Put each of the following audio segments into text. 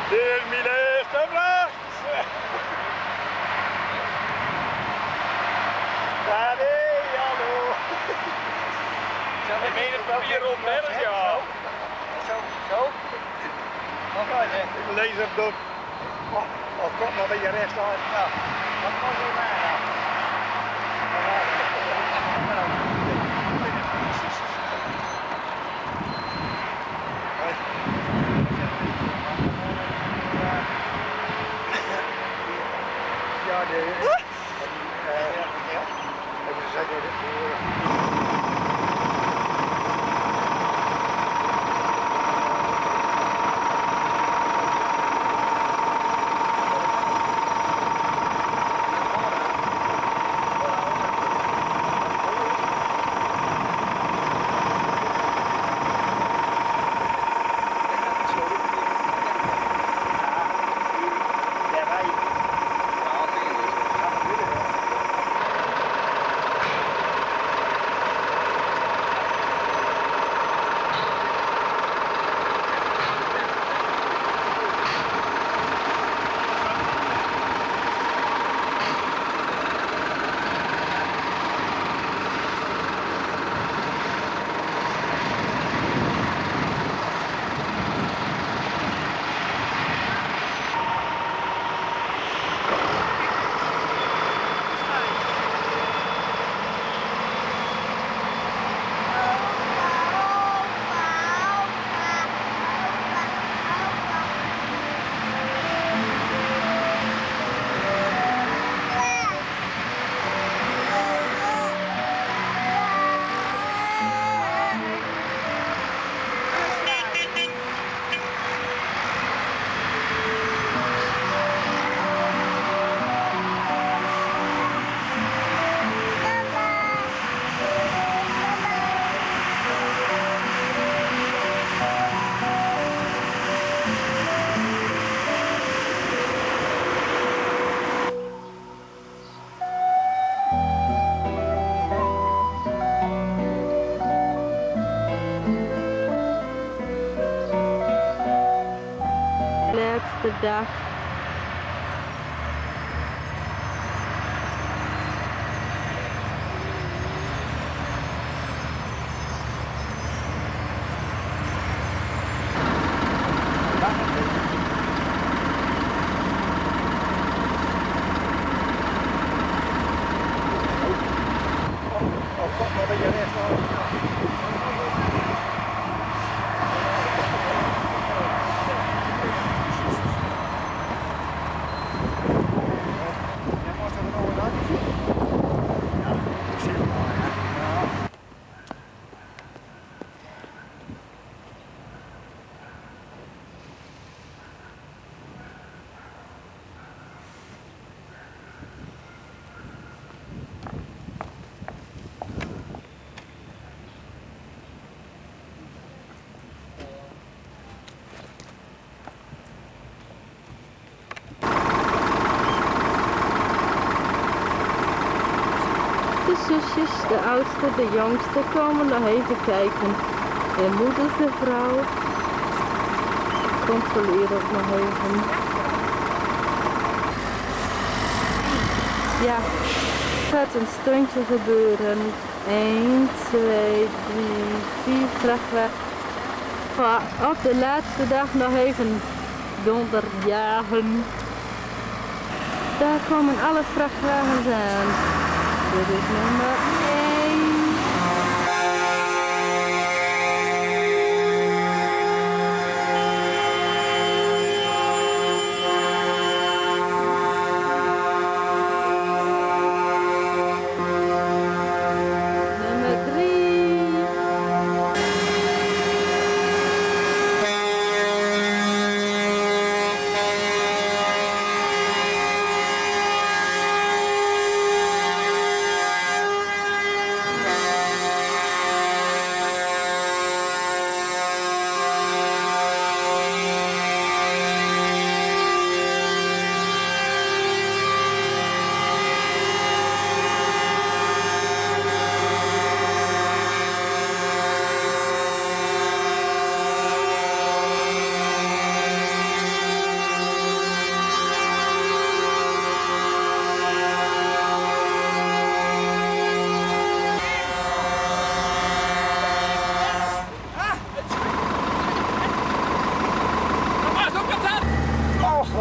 Dit is mijn eerste vracht. Daddy, hallo. Ik meen het wel hier op berg, ja. Zo. Wat ga je? Ik lees hem door. Of komt nog een beetje rechts aan. Ja. Wat kan je mij nou? Ja, hebben ze zeker laatste dag. Of komt nog een beetje rechts aan. De zusjes, de oudste, de jongste komen nog even kijken. En moeders, de vrouw, controleert ook nog even. Ja, het gaat een stondje gebeuren. 1, 2, 3, 4 vrachtwagens. Op de laatste dag nog even donderjagen. Daar komen alle vrachtwagens aan. Dit is nummer 1. Nummer 3.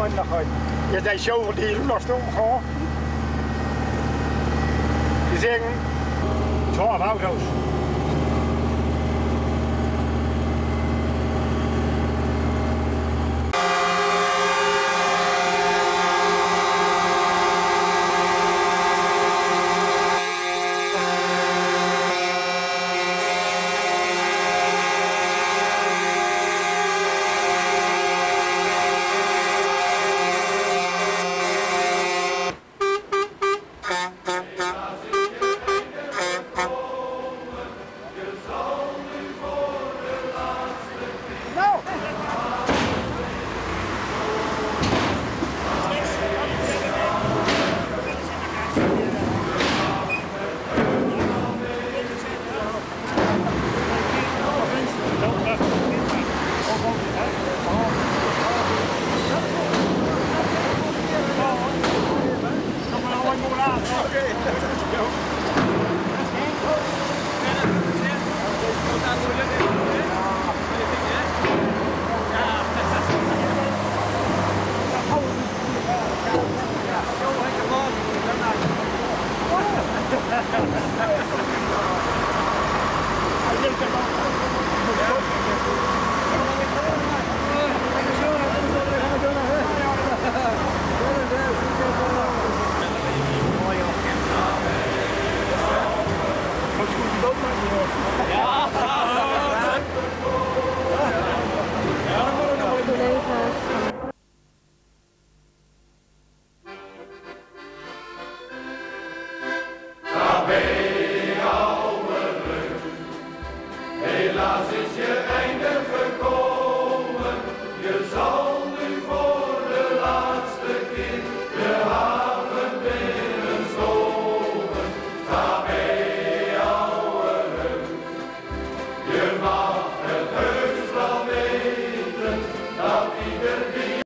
nog uit. Je deed zoveel dieren nog stom gewoon. Die zeggen 12 auto's.